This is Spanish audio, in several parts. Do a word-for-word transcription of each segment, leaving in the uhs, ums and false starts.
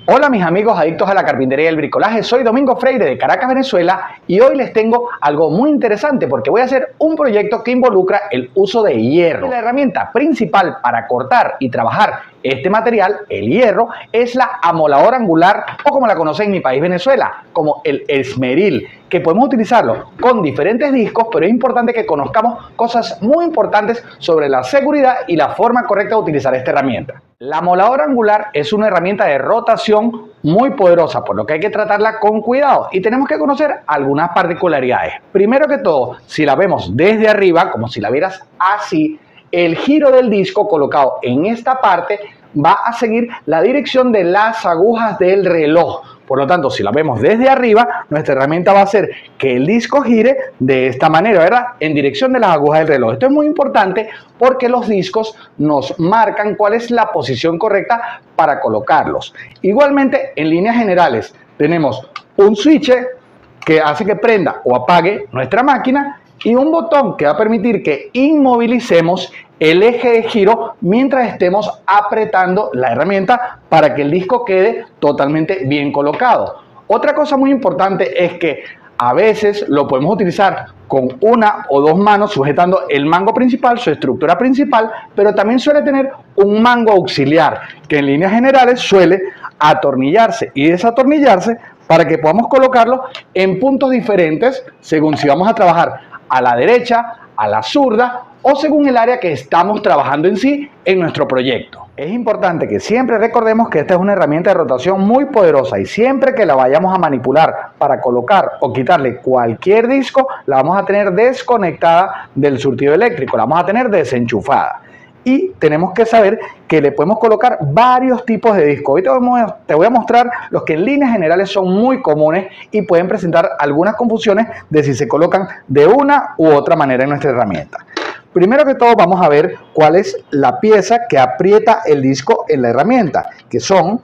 Hola mis amigos adictos a la carpintería y el bricolaje, soy Domingo Freire de Caracas, Venezuela, y hoy les tengo algo muy interesante porque voy a hacer un proyecto que involucra el uso de hierro. La herramienta principal para cortar y trabajar este material, el hierro, es la amoladora angular, o como la conocen en mi país Venezuela, como el esmeril, que podemos utilizarlo con diferentes discos, pero es importante que conozcamos cosas muy importantes sobre la seguridad y la forma correcta de utilizar esta herramienta. La amoladora angular es una herramienta de rotación muy poderosa, por lo que hay que tratarla con cuidado y tenemos que conocer algunas particularidades. Primero que todo, si la vemos desde arriba, como si la vieras así, el giro del disco colocado en esta parte va a seguir la dirección de las agujas del reloj. Por lo tanto, si la vemos desde arriba, nuestra herramienta va a hacer que el disco gire de esta manera, ¿verdad? En dirección de las agujas del reloj. Esto es muy importante porque los discos nos marcan cuál es la posición correcta para colocarlos. Igualmente, en líneas generales, tenemos un switch que hace que prenda o apague nuestra máquina y un botón que va a permitir que inmovilicemos el eje de giro mientras estemos apretando la herramienta para que el disco quede totalmente bien colocado. Otra cosa muy importante es que a veces lo podemos utilizar con una o dos manos sujetando el mango principal, su estructura principal, pero también suele tener un mango auxiliar que en líneas generales suele atornillarse y desatornillarse para que podamos colocarlo en puntos diferentes según si vamos a trabajar a la derecha, a la zurda o según el área que estamos trabajando en sí en nuestro proyecto. Es importante que siempre recordemos que esta es una herramienta de rotación muy poderosa y siempre que la vayamos a manipular para colocar o quitarle cualquier disco, la vamos a tener desconectada del surtido eléctrico, la vamos a tener desenchufada. Y tenemos que saber que le podemos colocar varios tipos de discos. Hoy te voy a mostrar los que en líneas generales son muy comunes y pueden presentar algunas confusiones de si se colocan de una u otra manera en nuestra herramienta. Primero que todo vamos a ver cuál es la pieza que aprieta el disco en la herramienta, que son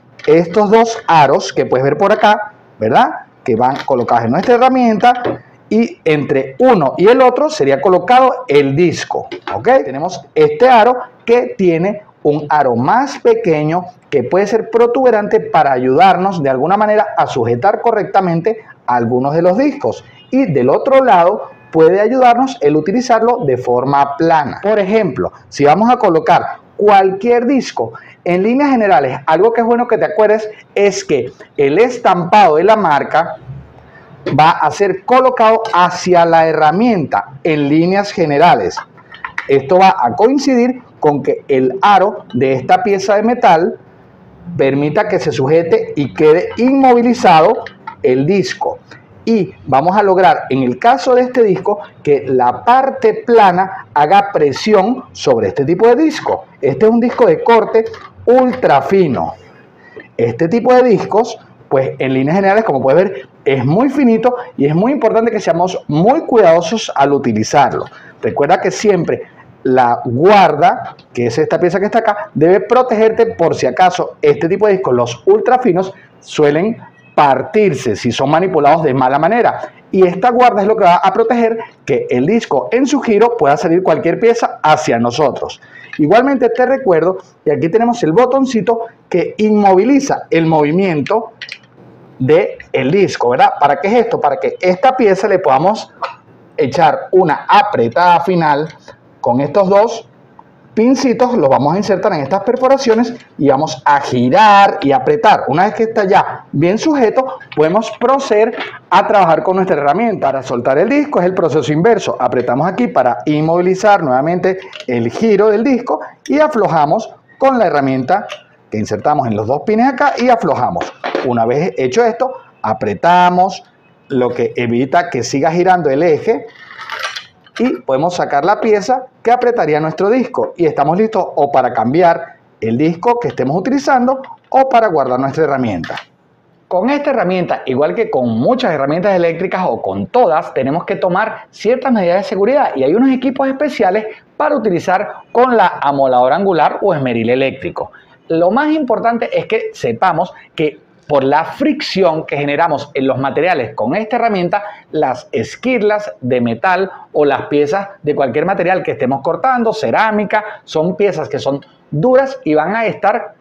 estos dos aros que puedes ver por acá, ¿verdad? Que van colocados en nuestra herramienta. Y entre uno y el otro sería colocado el disco, ¿ok? Tenemos este aro que tiene un aro más pequeño que puede ser protuberante para ayudarnos de alguna manera a sujetar correctamente algunos de los discos. Y del otro lado puede ayudarnos el utilizarlo de forma plana. Por ejemplo, si vamos a colocar cualquier disco, en líneas generales, algo que es bueno que te acuerdes es que el estampado de la marca va a ser colocado hacia la herramienta en líneas generales. Esto va a coincidir con que el aro de esta pieza de metal permita que se sujete y quede inmovilizado el disco. Y vamos a lograr, en el caso de este disco, que la parte plana haga presión sobre este tipo de disco. Este es un disco de corte ultra fino. Este tipo de discos, pues en líneas generales, como puedes ver, es muy finito y es muy importante que seamos muy cuidadosos al utilizarlo. Recuerda que siempre la guarda, que es esta pieza que está acá, debe protegerte por si acaso este tipo de discos, los ultra finos, suelen partirse si son manipulados de mala manera. Y esta guarda es lo que va a proteger que el disco en su giro pueda salir cualquier pieza hacia nosotros. Igualmente te recuerdo que aquí tenemos el botoncito que inmoviliza el movimiento del disco, ¿verdad? ¿Para qué es esto? Para que esta pieza le podamos echar una apretada final con estos dos pincitos, los vamos a insertar en estas perforaciones y vamos a girar y apretar. Una vez que está ya bien sujeto, podemos proceder a trabajar con nuestra herramienta. Para soltar el disco es el proceso inverso. Apretamos aquí para inmovilizar nuevamente el giro del disco y aflojamos con la herramienta que insertamos en los dos pines acá y aflojamos. Una vez hecho esto, apretamos, lo que evita que siga girando el eje y podemos sacar la pieza que apretaría nuestro disco y estamos listos o para cambiar el disco que estemos utilizando o para guardar nuestra herramienta. Con esta herramienta, igual que con muchas herramientas eléctricas o con todas, tenemos que tomar ciertas medidas de seguridad y hay unos equipos especiales para utilizar con la amoladora angular o esmeril eléctrico. Lo más importante es que sepamos que por la fricción que generamos en los materiales con esta herramienta, las esquirlas de metal o las piezas de cualquier material que estemos cortando, cerámica, son piezas que son duras y van a estar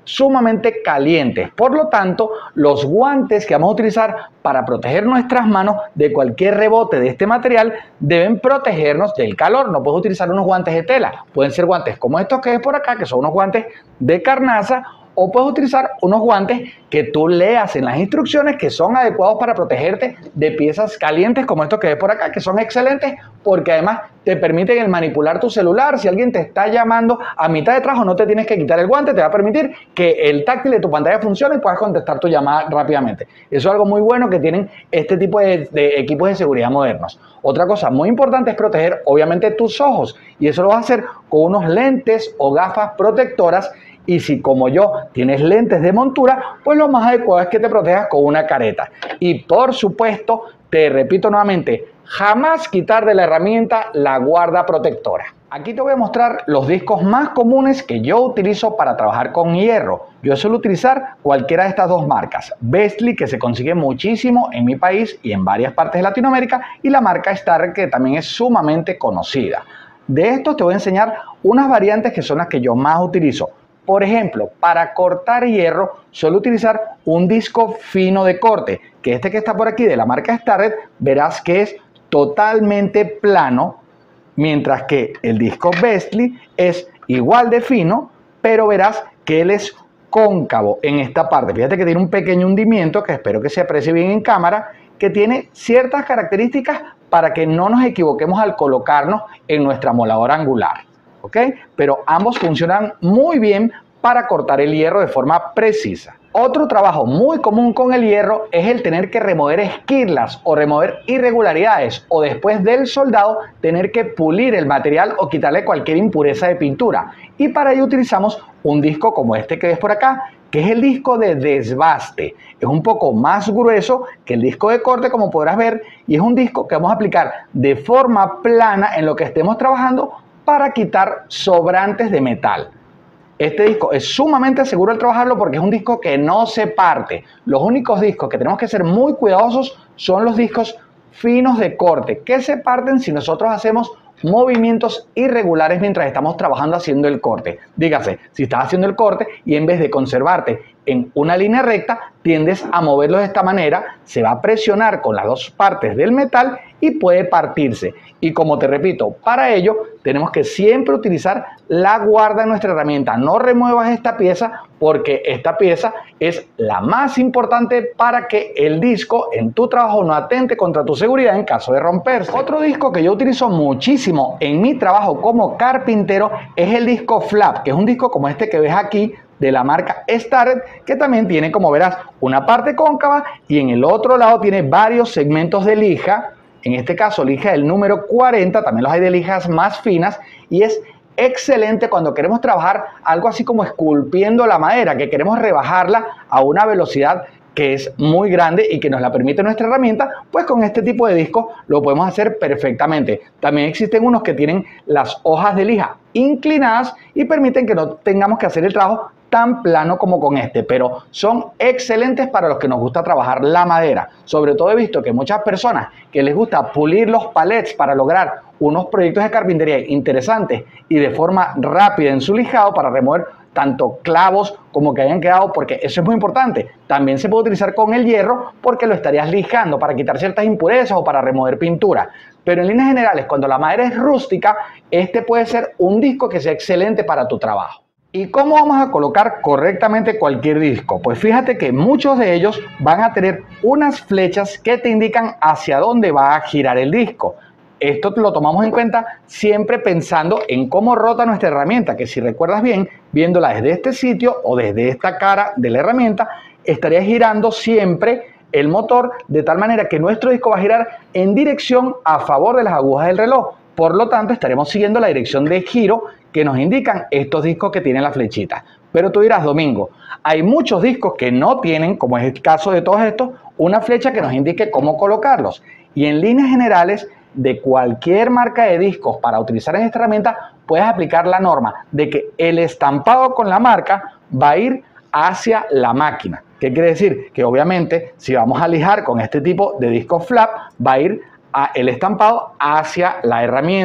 sumamente calientes. Por lo tanto, los guantes que vamos a utilizar para proteger nuestras manos de cualquier rebote de este material deben protegernos del calor. No puedes utilizar unos guantes de tela. Pueden ser guantes como estos que ves por acá, que son unos guantes de carnaza, o puedes utilizar unos guantes que tú leas en las instrucciones que son adecuados para protegerte de piezas calientes como estos que ves por acá, que son excelentes porque además te permiten el manipular tu celular. Si alguien te está llamando a mitad de trabajo, no te tienes que quitar el guante, te va a permitir que el táctil de tu pantalla funcione y puedas contestar tu llamada rápidamente. Eso es algo muy bueno que tienen este tipo de, de equipos de seguridad modernos. Otra cosa muy importante es proteger obviamente tus ojos, y eso lo vas a hacer con unos lentes o gafas protectoras. Y si, como yo, tienes lentes de montura, pues lo más adecuado es que te protejas con una careta. Y por supuesto, te repito nuevamente, jamás quitar de la herramienta la guarda protectora. Aquí te voy a mostrar los discos más comunes que yo utilizo para trabajar con hierro. Yo suelo utilizar cualquiera de estas dos marcas. Bestly, que se consigue muchísimo en mi país y en varias partes de Latinoamérica, y la marca Starrett, que también es sumamente conocida. De estos te voy a enseñar unas variantes que son las que yo más utilizo. Por ejemplo, para cortar hierro suelo utilizar un disco fino de corte, que este que está por aquí de la marca Starrett, verás que es totalmente plano, mientras que el disco Bestly es igual de fino, pero verás que él es cóncavo en esta parte. Fíjate que tiene un pequeño hundimiento, que espero que se aprecie bien en cámara, que tiene ciertas características para que no nos equivoquemos al colocarnos en nuestra moladora angular. ¿Ok? Pero ambos funcionan muy bien para cortar el hierro de forma precisa. Otro trabajo muy común con el hierro es el tener que remover esquirlas o remover irregularidades, o después del soldado tener que pulir el material o quitarle cualquier impureza de pintura. Y para ello utilizamos un disco como este que ves por acá, que es el disco de desbaste. Es un poco más grueso que el disco de corte, como podrás ver, y es un disco que vamos a aplicar de forma plana en lo que estemos trabajando para quitar sobrantes de metal. Este disco es sumamente seguro al trabajarlo porque es un disco que no se parte. Los únicos discos que tenemos que ser muy cuidadosos son los discos finos de corte, que se parten si nosotros hacemos movimientos irregulares mientras estamos trabajando haciendo el corte. Dígase, si estás haciendo el corte y en vez de conservarte en una línea recta, tiendes a moverlo de esta manera, se va a presionar con las dos partes del metal y puede partirse. Y como te repito, para ello tenemos que siempre utilizar la guarda de nuestra herramienta. No remuevas esta pieza porque esta pieza es la más importante para que el disco en tu trabajo no atente contra tu seguridad en caso de romperse. Otro disco que yo utilizo muchísimo en mi trabajo como carpintero es el disco flap, que es un disco como este que ves aquí, de la marca Starrett, que también tiene, como verás, una parte cóncava y en el otro lado tiene varios segmentos de lija. En este caso, lija del número cuarenta, también los hay de lijas más finas, y es excelente cuando queremos trabajar algo así como esculpiendo la madera, que queremos rebajarla a una velocidad que es muy grande y que nos la permite nuestra herramienta. Pues con este tipo de disco lo podemos hacer perfectamente. También existen unos que tienen las hojas de lija inclinadas y permiten que no tengamos que hacer el trabajo tan plano como con este, pero son excelentes para los que nos gusta trabajar la madera. Sobre todo he visto que muchas personas que les gusta pulir los palets para lograr unos proyectos de carpintería interesantes y de forma rápida en su lijado para remover tanto clavos como que hayan quedado, porque eso es muy importante. También se puede utilizar con el hierro porque lo estarías lijando para quitar ciertas impurezas o para remover pintura. Pero en líneas generales, cuando la madera es rústica, este puede ser un disco que sea excelente para tu trabajo. ¿Y cómo vamos a colocar correctamente cualquier disco? Pues fíjate que muchos de ellos van a tener unas flechas que te indican hacia dónde va a girar el disco. Esto lo tomamos en cuenta siempre pensando en cómo rota nuestra herramienta, que si recuerdas bien, viéndola desde este sitio o desde esta cara de la herramienta, estaría girando siempre el motor de tal manera que nuestro disco va a girar en dirección a favor de las agujas del reloj. Por lo tanto, estaremos siguiendo la dirección de giro que nos indican estos discos que tienen la flechita. Pero tú dirás, Domingo, hay muchos discos que no tienen, como es el caso de todos estos, una flecha que nos indique cómo colocarlos. Y en líneas generales, de cualquier marca de discos para utilizar en esta herramienta, puedes aplicar la norma de que el estampado con la marca va a ir hacia la máquina. ¿Qué quiere decir? Que obviamente, si vamos a lijar con este tipo de disco flap, va a ir a el estampado hacia la herramienta.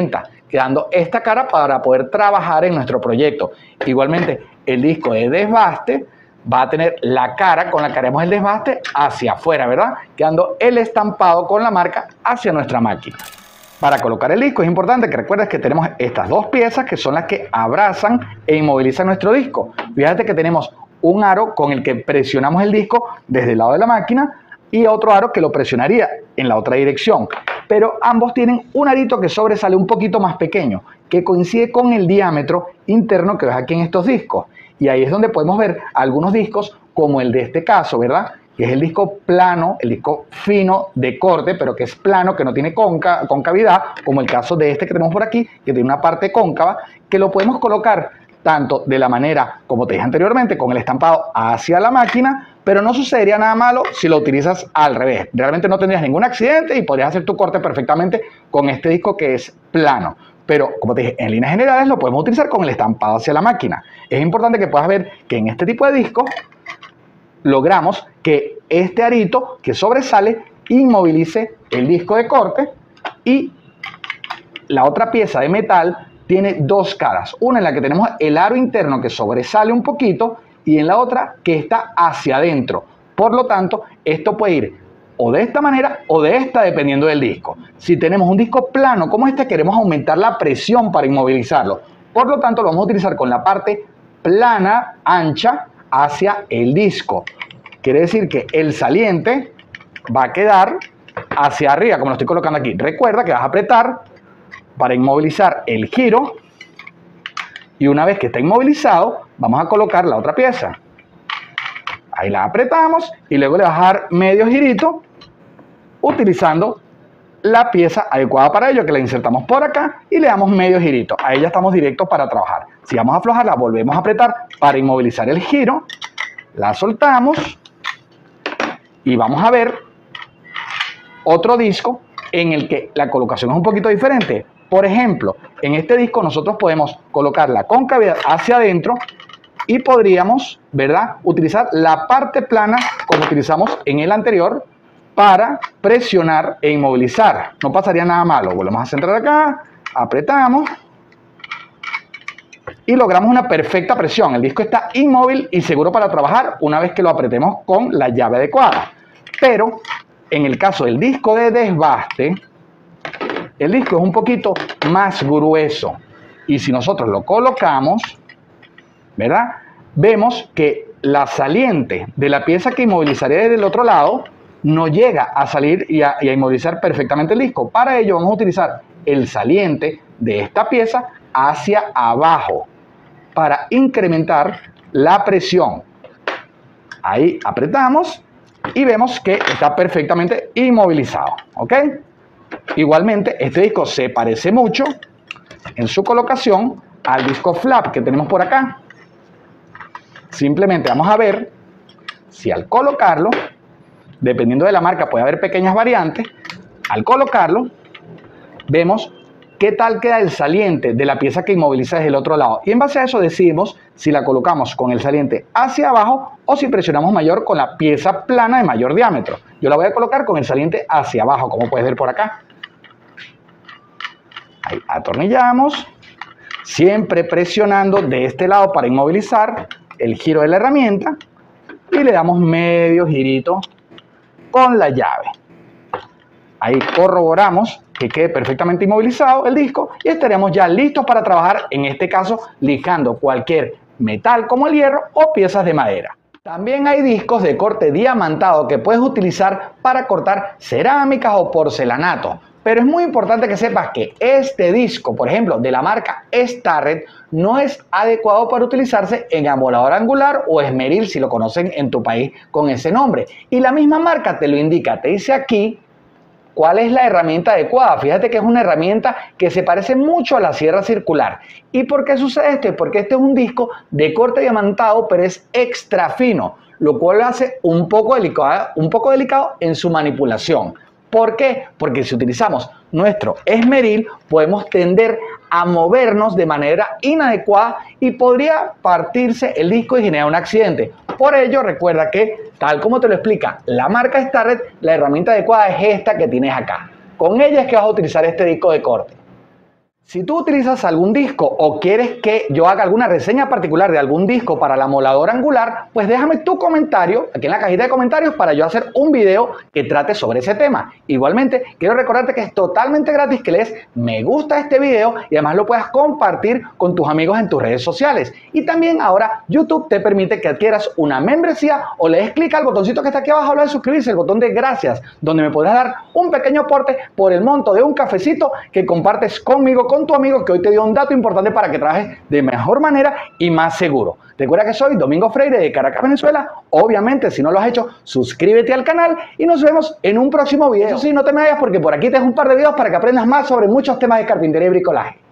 quedando esta cara para poder trabajar en nuestro proyecto. Igualmente, el disco de desbaste va a tener la cara con la que haremos el desbaste hacia afuera, ¿verdad? Quedando el estampado con la marca hacia nuestra máquina. Para colocar el disco es importante que recuerdes que tenemos estas dos piezas que son las que abrazan e inmovilizan nuestro disco. Fíjate que tenemos un aro con el que presionamos el disco desde el lado de la máquina y otro aro que lo presionaría en la otra dirección. Pero ambos tienen un arito que sobresale un poquito más pequeño, que coincide con el diámetro interno que ves aquí en estos discos. Y ahí es donde podemos ver algunos discos como el de este caso, ¿verdad? Que es el disco plano, el disco fino de corte, pero que es plano, que no tiene conca, concavidad, como el caso de este que tenemos por aquí, que tiene una parte cóncava, que lo podemos colocar tanto de la manera, como te dije anteriormente, con el estampado hacia la máquina, pero no sucedería nada malo si lo utilizas al revés. Realmente no tendrías ningún accidente y podrías hacer tu corte perfectamente con este disco que es plano. Pero, como te dije, en líneas generales lo podemos utilizar con el estampado hacia la máquina. Es importante que puedas ver que en este tipo de disco logramos que este arito que sobresale inmovilice el disco de corte y la otra pieza de metal tiene dos caras. Una en la que tenemos el aro interno que sobresale un poquito y en la otra que está hacia adentro. Por lo tanto, esto puede ir o de esta manera o de esta dependiendo del disco. Si tenemos un disco plano como este, queremos aumentar la presión para inmovilizarlo. Por lo tanto, lo vamos a utilizar con la parte plana, ancha, hacia el disco. Quiere decir que el saliente va a quedar hacia arriba, como lo estoy colocando aquí. Recuerda que vas a apretar para inmovilizar el giro y una vez que está inmovilizado, vamos a colocar la otra pieza. Ahí la apretamos y luego le vas a dar medio girito utilizando la pieza adecuada para ello, que la insertamos por acá y le damos medio girito. Ahí ya estamos directos para trabajar. Si vamos a aflojarla, volvemos a apretar para inmovilizar el giro. La soltamos y vamos a ver otro disco en el que la colocación es un poquito diferente. Por ejemplo, en este disco nosotros podemos colocar la concavidad hacia adentro y podríamos, ¿verdad?, utilizar la parte plana como utilizamos en el anterior para presionar e inmovilizar. No pasaría nada malo. Volvemos a centrar acá, apretamos y logramos una perfecta presión. El disco está inmóvil y seguro para trabajar una vez que lo apretemos con la llave adecuada. Pero en el caso del disco de desbaste, el disco es un poquito más grueso y si nosotros lo colocamos, ¿verdad?, vemos que la saliente de la pieza que inmovilizaría desde el otro lado no llega a salir y a, y a inmovilizar perfectamente el disco. Para ello vamos a utilizar el saliente de esta pieza hacia abajo para incrementar la presión. Ahí apretamos y vemos que está perfectamente inmovilizado, ¿ok? Igualmente, este disco se parece mucho en su colocación al disco flap que tenemos por acá. Simplemente vamos a ver si al colocarlo, dependiendo de la marca puede haber pequeñas variantes, al colocarlo vemos qué tal queda el saliente de la pieza que inmoviliza desde el otro lado. Y en base a eso decidimos si la colocamos con el saliente hacia abajo o si presionamos mayor con la pieza plana de mayor diámetro. Yo la voy a colocar con el saliente hacia abajo, como puedes ver por acá. Ahí atornillamos, siempre presionando de este lado para inmovilizar el giro de la herramienta y le damos medio girito con la llave. Ahí corroboramos que quede perfectamente inmovilizado el disco y estaremos ya listos para trabajar, en este caso lijando cualquier metal como el hierro o piezas de madera. También hay discos de corte diamantado que puedes utilizar para cortar cerámicas o porcelanato. Pero es muy importante que sepas que este disco, por ejemplo, de la marca Starrett, no es adecuado para utilizarse en amolador angular o esmeril, si lo conocen en tu país con ese nombre. Y la misma marca te lo indica, te dice aquí cuál es la herramienta adecuada. Fíjate que es una herramienta que se parece mucho a la sierra circular. ¿Y por qué sucede esto? Porque este es un disco de corte diamantado, pero es extra fino, lo cual lo hace un poco delicado, un poco delicado en su manipulación. ¿Por qué? Porque si utilizamos nuestro esmeril podemos tender a movernos de manera inadecuada y podría partirse el disco y generar un accidente. Por ello, recuerda que, tal como te lo explica la marca Starrett, la herramienta adecuada es esta que tienes acá. Con ella es que vas a utilizar este disco de corte. Si tú utilizas algún disco o quieres que yo haga alguna reseña particular de algún disco para la moladora angular, pues déjame tu comentario aquí en la cajita de comentarios para yo hacer un video que trate sobre ese tema. Igualmente, quiero recordarte que es totalmente gratis que le des me gusta a este video y además lo puedas compartir con tus amigos en tus redes sociales. Y también ahora YouTube te permite que adquieras una membresía o le des clic al botoncito que está aquí abajo, lo de suscribirse, el botón de gracias, donde me podrás dar un pequeño aporte por el monto de un cafecito que compartes conmigo, con tu amigo que hoy te dio un dato importante para que trabajes de mejor manera y más seguro. Recuerda que soy Domingo Freire de Caracas, Venezuela. Obviamente, si no lo has hecho, suscríbete al canal y nos vemos en un próximo video. Eso sí, no te me vayas porque por aquí te dejo un par de videos para que aprendas más sobre muchos temas de carpintería y bricolaje.